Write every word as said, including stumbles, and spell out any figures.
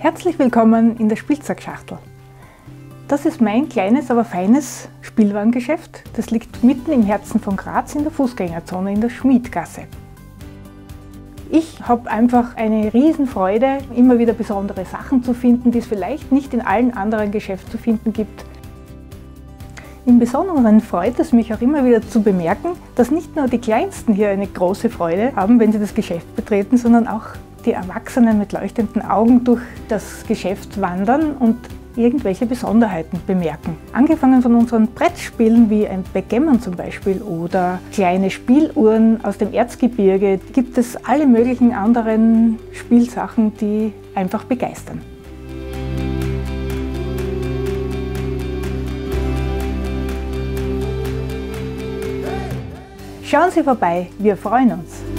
Herzlich willkommen in der Spielzeugschachtel. Das ist mein kleines, aber feines Spielwarengeschäft. Das liegt mitten im Herzen von Graz in der Fußgängerzone in der Schmiedgasse. Ich habe einfach eine Riesenfreude, immer wieder besondere Sachen zu finden, die es vielleicht nicht in allen anderen Geschäften zu finden gibt. Im Besonderen freut es mich auch immer wieder zu bemerken, dass nicht nur die Kleinsten hier eine große Freude haben, wenn sie das Geschäft betreten, sondern auch die Erwachsenen mit leuchtenden Augen durch das Geschäft wandern und irgendwelche Besonderheiten bemerken. Angefangen von unseren Brettspielen wie ein Backgammon zum Beispiel oder kleine Spieluhren aus dem Erzgebirge gibt es alle möglichen anderen Spielsachen, die einfach begeistern. Schauen Sie vorbei, wir freuen uns!